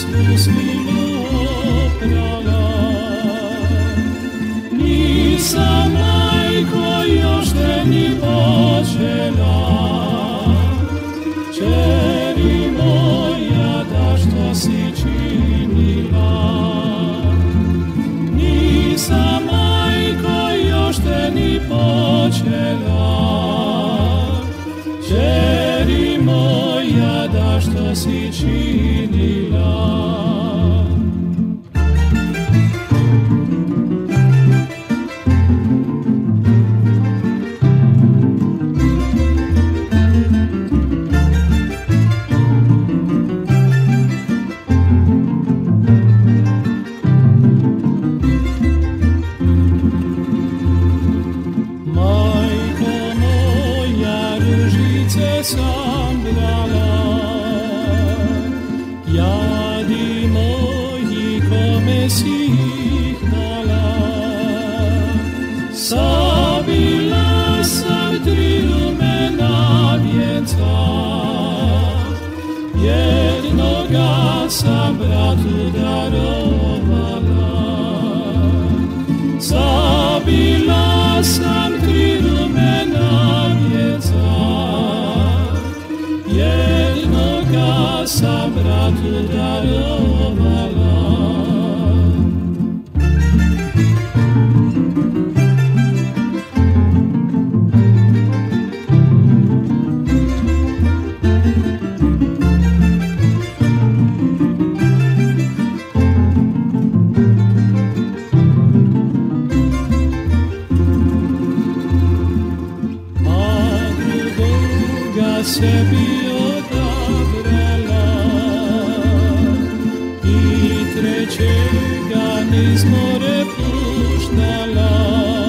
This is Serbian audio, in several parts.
svu svinu oprala. Nisam, majko, još te ni počela, čeri moja, da što si činila. Nisam, majko, još te ni počela, čeri moja, da što si činila. Sam brala, jadi moji, kome si ih dala. Sabila sam 3 rumena vjenca, jednoga sam bratu darovala. Sabila sam 3 rumena vjenca, jednoga sam bratu darovala. A drugoga sebi odabrala i trećega niz more puštala.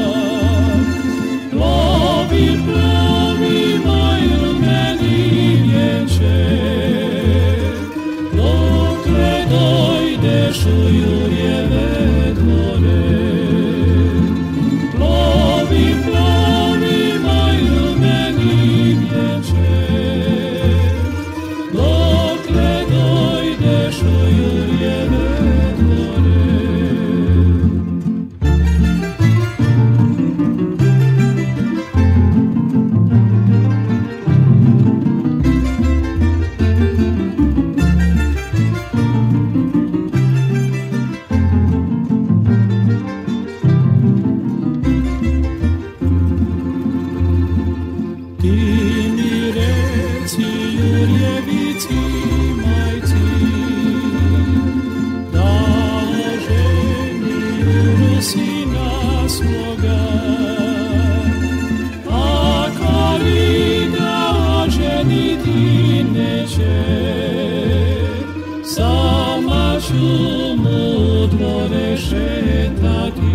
Plovi, plovi, moj rumeni vjenče, dokle dojdeš u Jurjeve dvore. Plovi, plovi, moj rumeni vjenče, dokle dojdeš u Jurjeve dvore. Ti mi reci, Jurjevici majci, da oženi Juru sina svoga. Ako li ga oženiti neće, sama ću mu dvore šetati.